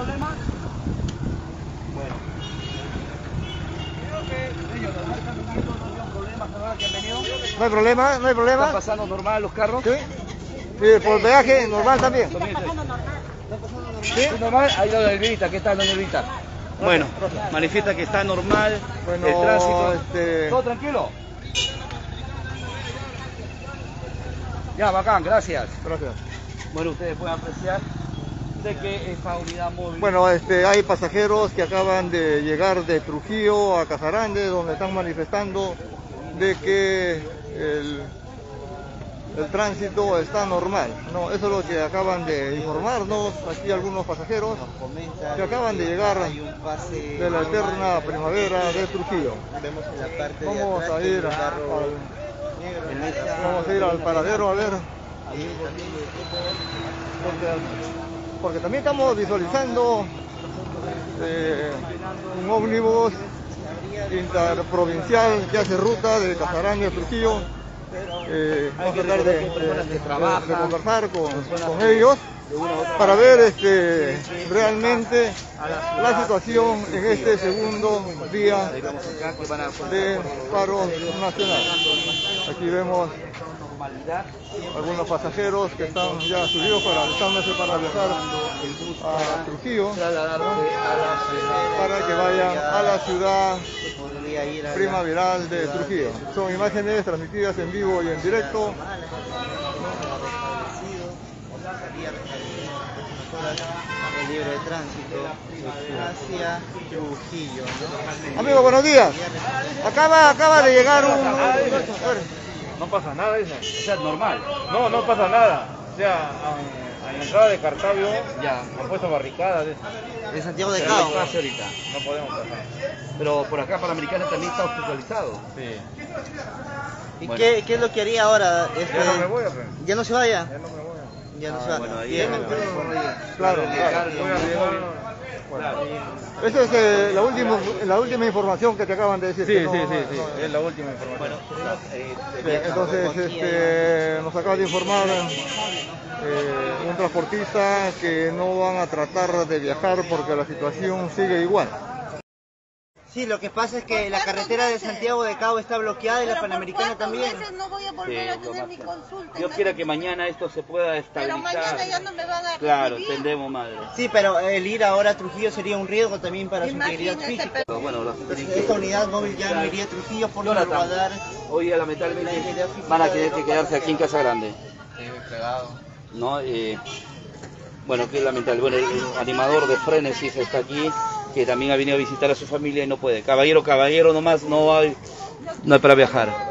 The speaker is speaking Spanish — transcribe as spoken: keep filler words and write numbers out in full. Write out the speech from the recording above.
problema? Bueno. Creo que ellos nos marcan un poquito, no había un problema, ¿no? ¿Que han venido? No hay problema, no hay problema. ¿Están pasando normal los carros? Sí. Y por peaje normal también. ¿Está pasando normal? ¿Sí? ¿Normal? Ahí la Elvita, ¿qué tal, doña Elvita? Bueno, manifiesta que está normal, Bueno, el tránsito, este... ¿todo tranquilo? Ya, bacán, gracias. Gracias. Bueno, ustedes pueden apreciar de que esta unidad móvil... Bueno, este, hay pasajeros que acaban de llegar de Trujillo a Casarande, donde están manifestando de que el, el tránsito está normal, ¿no? Eso es lo que acaban de informarnos aquí algunos pasajeros que acaban de llegar de la eterna primavera de Trujillo. Vamos a ir al, vamos a ir al paradero a ver, porque, porque también estamos visualizando eh, un ómnibus interprovincial que hace ruta de Casarande a Trujillo. Eh, vamos a tratar de, de, de, de conversar con, con ellos para ver este, realmente la situación en este segundo día de paro nacional. Aquí vemos algunos pasajeros que están ya subidos para alistándose para viajar a Trujillo, para que vayan a la ciudad primaveral de Trujillo. Son imágenes transmitidas en vivo y en directo. El libre tránsito hacia Trujillo, ¿no? Amigo, buenos días. Acaba, acaba de llegar un... No pasa nada, eso. O sea, normal. No, no pasa nada. O sea, a, a la entrada de Cartavio ya han puesto barricadas. De, de Santiago de Cabo. Cabo. No pase ahorita. No podemos pasar. Pero por acá Panamericana también está hospitalizado. Sí. ¿Y Bueno. qué, qué es lo que haría ahora? Este, Ya no me voy a ver. ¿Ya no se vaya? Ya no me voy a Ya no Ah, se va. bueno, ahí Bien, es, Claro, claro. Esa es eh, la, última, la última información que te acaban de decir. Sí, que no, sí, sí, no, sí. no. Es la última información. Bueno, eh, Bien, entonces este, nos acaba de informar eh, un transportista que no van a tratar de viajar porque la situación sigue igual. Sí, lo que pasa es que la carretera de Santiago de Cabo está bloqueada y la Panamericana también. No voy a volver Sí, a lo tener más mi que- consulta. Dios quiera que mañana esto se pueda estabilizar. Pero mañana ya no me van a Claro, recibir. entendemos, madre. Sí, pero el ir ahora a Trujillo sería un riesgo también para su integridad Imagínese, física. Pero bueno, los Entonces, esta unidad móvil ya no iría a Trujillo por no Jonathan, guardar. hoy día lamentablemente van a tener que quedarse aquí en Casa Grande. ¿No? Eh, bueno, qué lamentable. Bueno, el animador de Frenesis está aquí, que también ha venido a visitar a su familia y no puede. Caballero, caballero, nomás no hay, no hay para viajar.